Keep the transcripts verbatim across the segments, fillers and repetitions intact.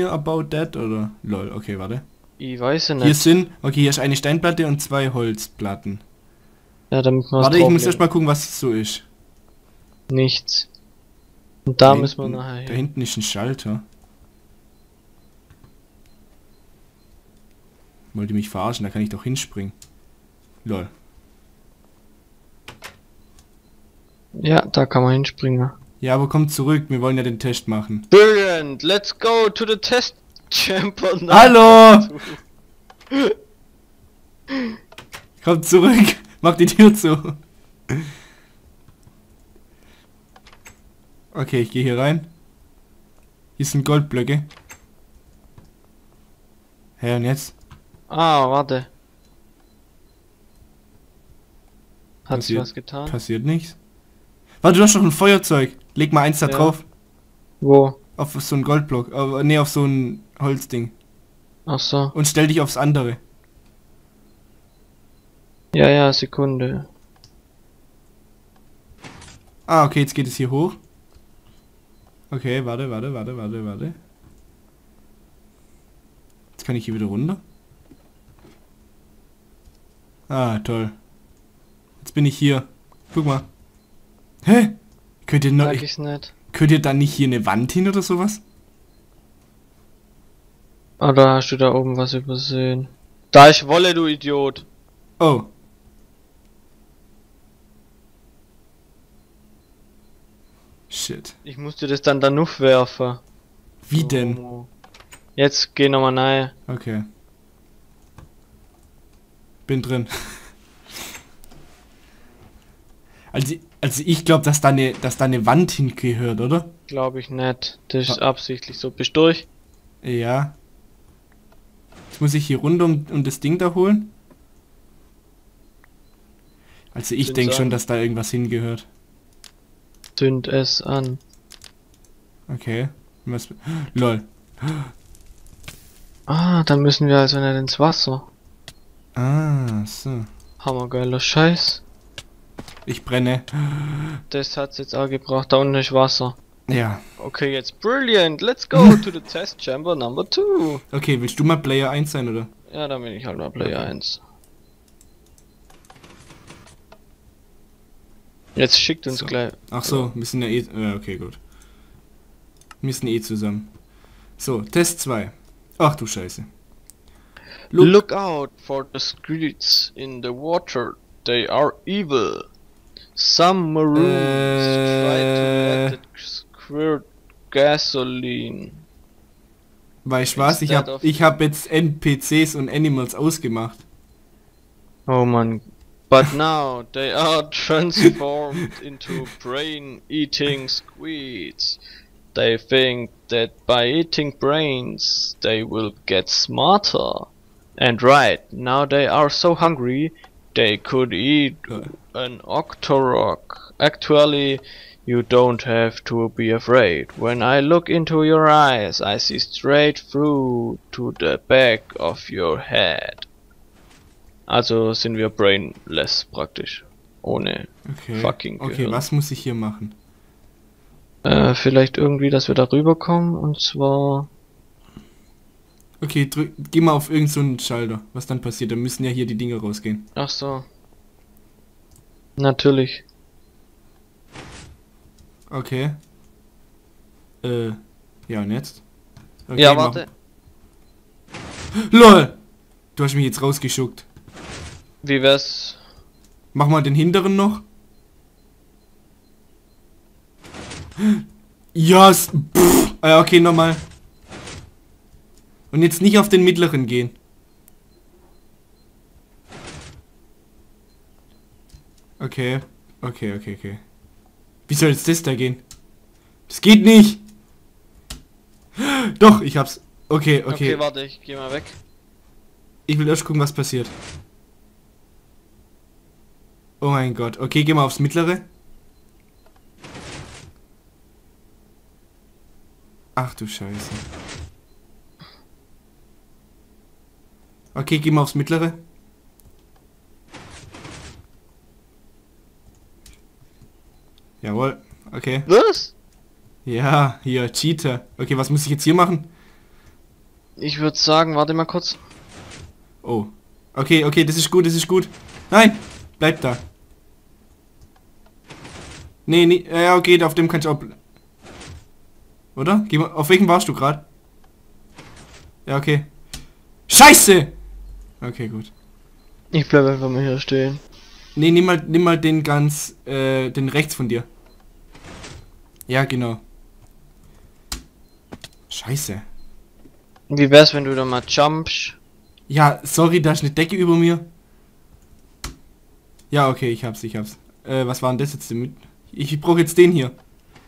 hier about that oder? Lol, okay, warte. Ich weiß ja nicht. Hier sind, okay, hier ist eine Steinplatte und zwei Holzplatten. Ja, damit man Warte, ich muss erst mal gucken, was es so ist. Nichts. Und da Da müssen wir hinten- nachher Da hin. hinten ist ein Schalter. Wollte mich verarschen, da kann ich doch hinspringen. Lol. Ja, da kann man hinspringen. Ja, aber komm zurück, wir wollen ja den Test machen. Brilliant! Let's go to the test chamber now. Hallo! Komm zurück! Mach die Tür zu! Okay, ich gehe hier rein. Hier sind Goldblöcke. Hä, und jetzt? Ah, warte. Hat sich Passiert- was getan? Passiert nichts. Warte, du hast doch ein Feuerzeug. Leg mal eins da Ja. drauf. Wo? Auf so einen Goldblock. Äh, nee, auf so ein Holzding. Ach so. Und stell dich aufs andere. Ja, ja, Sekunde. Ah, okay, jetzt geht es hier hoch. Okay, warte, warte, warte, warte, warte. Jetzt kann ich hier wieder runter. Ah, toll. Jetzt bin ich hier. Guck mal. Hä? Könnt ihr, noch, Sag ich's nicht. könnt ihr da nicht hier eine Wand hin oder sowas? Oder hast du da oben was übersehen? Da ich wolle, du Idiot. Oh. Shit. Ich musste das dann da noch werfen. Wie So. denn? Jetzt geh nochmal rein. Okay. Bin drin. Also, also ich glaube, dass da eine, dass da eine Wand hingehört, oder? Glaube ich nicht. Das ist Ah. absichtlich so. Bist durch? Ja. Jetzt muss ich hier runter und, und das Ding da holen. Also ich Zünd's denke schon, an. dass da irgendwas hingehört. Zünd es an. Okay. Was? Lol. Ah, dann müssen wir also nicht ins Wasser. Ah, so. Hammergeiler Scheiß. Ich brenne. Das hat's jetzt auch gebraucht. Da unten ist Wasser. Ja. Okay, jetzt brilliant. Let's go to the test chamber number two. Okay, willst du mal Player eins sein, oder? Ja, dann bin ich halt mal Player eins. Jetzt schickt uns So. gleich. Ach so, wir sind ja eh... Ja, okay, gut. Wir sind eh zusammen. So, Test zwei. Ach du Scheiße. Look. Look out for the squids in the water. They are evil. Some maroons try to let it squirt gasoline. Weißt du was? Ich Instead hab, of- ich hab jetzt N P Cs und Animals ausgemacht. Oh man. But now they are transformed into brain-eating squids. They think that by eating brains they will get smarter. And right, now they are so hungry they could eat an Octorok. Actually, you don't have to be afraid. When I look into your eyes, I see straight through to the back of your head. Also sind wir brainless praktisch. Ohne Okay. fucking Okay, Gehirn. was muss ich hier machen? Äh, vielleicht irgendwie, dass wir da rüberkommen. Und zwar... Okay, drück, geh mal auf irgend so einen Schalter. Was dann passiert? Dann müssen ja hier die Dinge rausgehen. Ach so. Natürlich. Okay. Äh, ja und jetzt? Okay, Ja, mach- warte. LOL! Du hast mich jetzt rausgeschuckt. Wie wär's? Mach mal den hinteren noch. Ja, yes. Pff. Ah, okay, nochmal. Und jetzt nicht auf den mittleren gehen. Okay. Okay, okay, okay. Wie soll jetzt das da gehen? Das geht nicht! Doch, ich hab's. Okay, okay. Okay, warte, ich geh mal weg. Ich will erst gucken, was passiert. Oh mein Gott. Okay, geh mal aufs mittlere. Ach du Scheiße. Okay, geh mal aufs mittlere. Jawohl. Okay. Was? Ja, hier, Cheater. Okay, was muss ich jetzt hier machen? Ich würde sagen, warte mal kurz. Oh. Okay, okay, das ist gut, das ist gut. Nein! Bleib da. Nee, nee, ja, okay, auf dem kannst du auch... Oder? Geh mal, auf welchem warst du gerade? Ja, okay. Scheiße! Okay, gut. Ich bleib einfach mal hier stehen. Nee, nimm mal, nimm mal den ganz, äh, den rechts von dir. Ja, genau. Scheiße. Wie wär's, wenn du da mal jumpst? Ja, sorry, da ist eine Decke über mir. Ja, okay, ich hab's, ich hab's. Äh, was war denn das jetzt mit? Ich brauche jetzt den hier.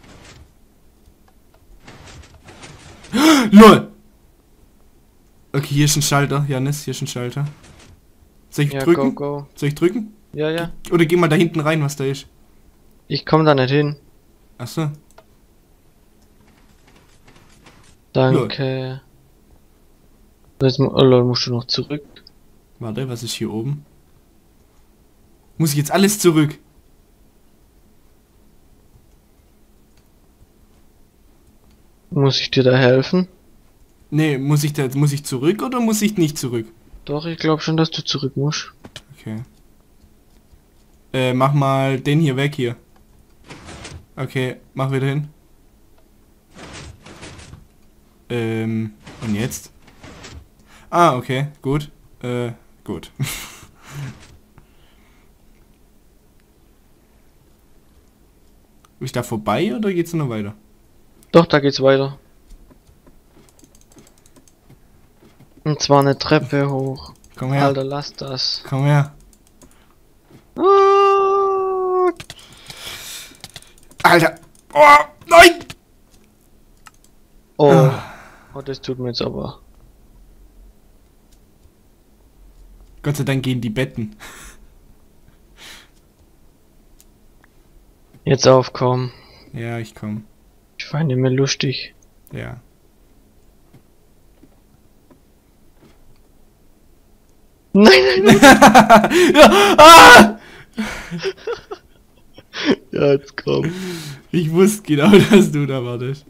LOL! Okay, hier ist ein Schalter, Janis, hier ist ein Schalter. Soll ich Ja, drücken? go, go. Soll ich drücken? Ja, ja. Oder geh mal da hinten rein, was da ist. Ich komm da nicht hin. Achso. Danke. Jetzt mu- oh, lol, musst du noch zurück. Warte, was ist hier oben? Muss ich jetzt alles zurück? Muss ich dir da helfen? Nee, muss ich da, muss ich zurück oder muss ich nicht zurück? Doch, ich glaube schon, dass du zurück musst. Okay. Äh, mach mal den hier weg hier. Okay, mach wieder hin. Ähm, und jetzt? Ah, okay, gut. Äh, gut. Bin ich da vorbei oder geht's noch weiter? Doch, da geht's weiter. Und zwar eine Treppe hoch. Komm her, Alter, lass das. komm her. Ah, Alter! Oh, nein! Oh. Ah. Oh, das tut mir jetzt aber. Gott sei Dank gehen die Betten. Jetzt aufkommen. Ja, ich komm. Ich fand ihn mir lustig. Ja. Nein, nein, nein. Ja, ah! Ja, jetzt komm. Ich wusste genau, dass du da wartest.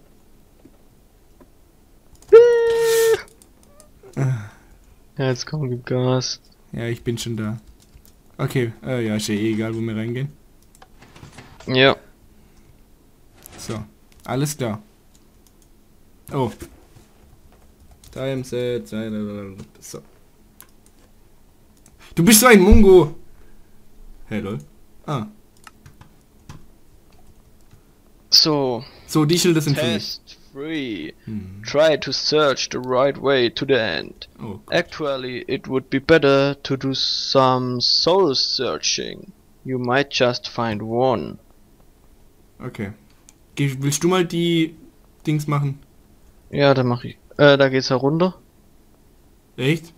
Ja, jetzt komm, gib Gas. Ja, ich bin schon da. Okay, äh, ja, ist ja eh egal, wo wir reingehen. Ja. So, alles klar. Oh. Timeset, so. Du bist so ein Mungo. Hey, lol. Ah. So. So, die Schilder sind für mich. Test three. Hm. Try to search the right way to the end. Oh. Actually, it would be better to do some soul searching. You might just find one. Okay. Geh, willst du mal die Dings machen? Ja, da mach ich. Äh, da geht's herunter. Echt?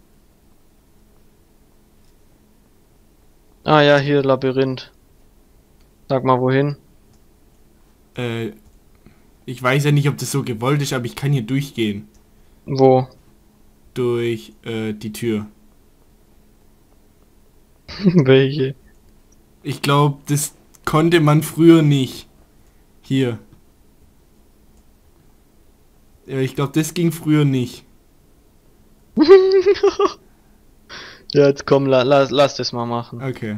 Ah ja, hier Labyrinth. Sag mal wohin. Äh, ich weiß ja nicht, ob das so gewollt ist, aber ich kann hier durchgehen. Wo? Durch, äh, die Tür. Welche? Ich glaube, das konnte man früher nicht. Hier. Ja, ich glaube, das ging früher nicht. Ja, jetzt komm, la lass, lass das mal machen. Okay.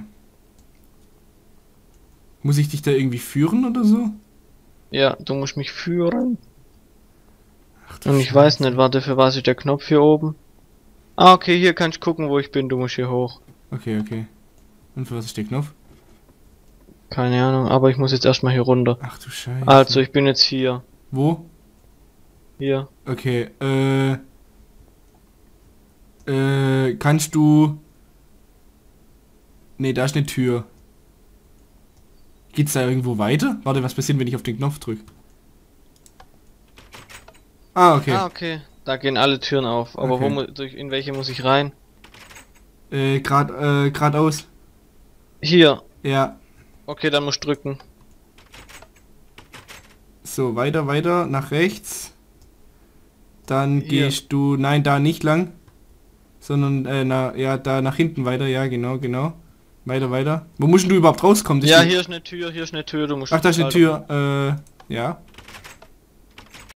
Muss ich dich da irgendwie führen oder so? Ja, du musst mich führen. Ach, du Und ich Scheiße. weiß nicht, warte, für was ist der Knopf hier oben? Ah, okay, hier kannst du gucken, wo ich bin, du musst hier hoch. Okay, okay. Und für was ist der Knopf? Keine Ahnung, aber ich muss jetzt erstmal hier runter. Ach du Scheiße. Also, ich bin jetzt hier. Wo? Hier. Okay, äh... Äh, kannst du... Nee, da ist eine Tür. Geht's da irgendwo weiter? Warte, was passiert, wenn ich auf den Knopf drücke? Ah, okay. Ah, okay. Da gehen alle Türen auf. Aber Okay. wo mu durch, in welche muss ich rein? Äh, grad, äh, geradeaus. Hier. Ja. Okay, dann musst du drücken. So, weiter, weiter, nach rechts. Dann Hier. gehst du... Nein, da nicht lang. Sondern, äh, na, ja, da nach hinten weiter. Ja, genau, genau. Weiter, weiter. Wo musst denn du überhaupt rauskommen? Das Ja, ist- hier ist eine Tür, hier ist eine Tür, du musst... Ach, da ist eine Alter. Tür. Äh, ja.